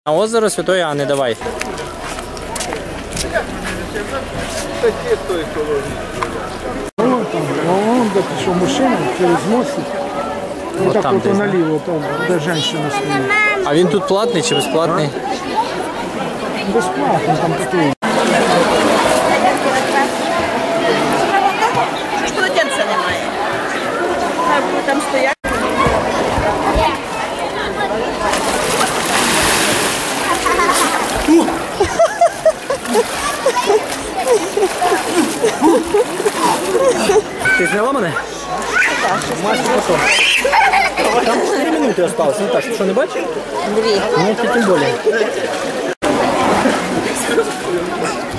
На озеро Святої Анни, давай. Вон, де пішов мужчина через мостик. Вот так там от десь, да? наліво, там, де жінка стоїть. А він тут платний чи безплатний? Безплатно там такий. Полотенця немає. Хай буде там стоять. Ти зняла мене? Мастер потом. Там 4 минути осталось, Наташа, ти що, не бачиш? 2. Ну, ти тим більше.